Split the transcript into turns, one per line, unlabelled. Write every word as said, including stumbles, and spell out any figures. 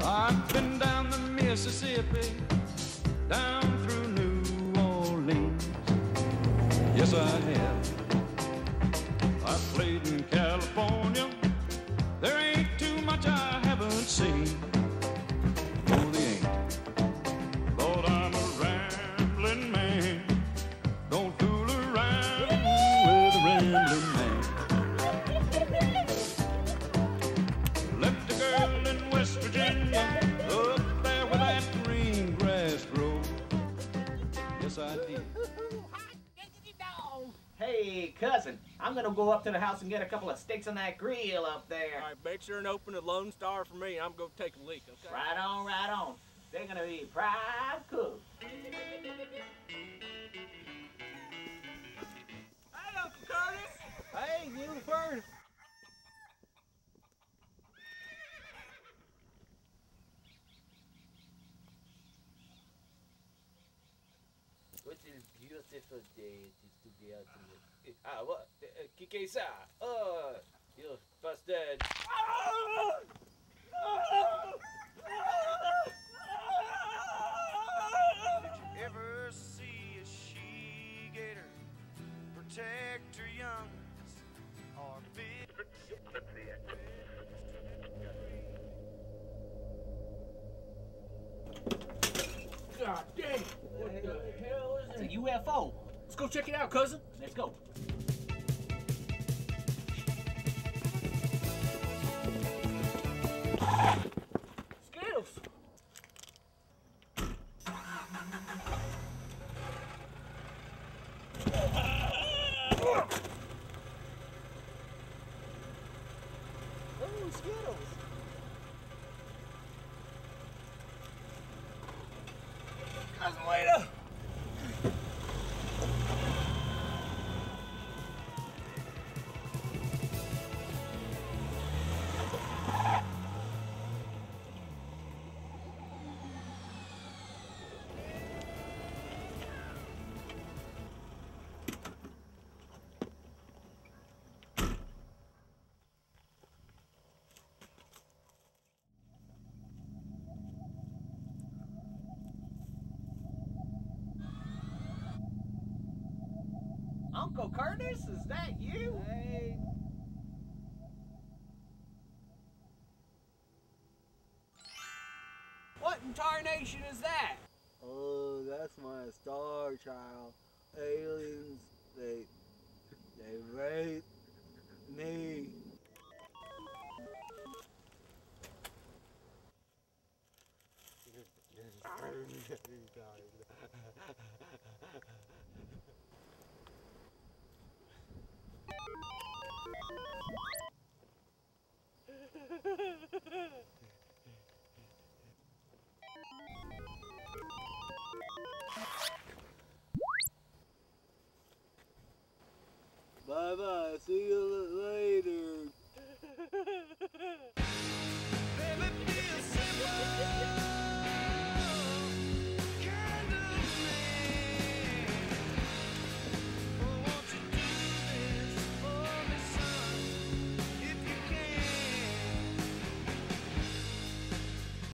I've been down the Mississippi, down through New Orleans. Yes, I have. I played in California. There ain't too much I haven't seen. No, they ain't. Lord, I'm a rambling man. Don't fool around with a rambling man. Left a girl in West Virginia, up there where that green grass grows. Yes, I did.
Hey, cousin, I'm gonna go up to the house and get a couple of steaks on that grill up there.
All right, make sure and open the Lone Star for me. I'm gonna take a leak, okay?
Right on, right on. They're gonna be prime cooked.
Hey, Uncle Curtis! Hey, little bird!
What a beautiful day it is to be out in the... Ah, what? Uh, que que ça? Oh, you bastard.
Did you ever see a she-gator protect her young or big?
God dang! What the hell is
It's a
it?
U F O.
Let's go check it out, cousin.
Let's go.
Skittles!
Ooh, Skittles.
Cousin Leda!
Uncle Curtis, is that you?
Hey. What in tarnation is that?
Oh, that's my star child. Aliens, they, they rape me. Bye bye. See you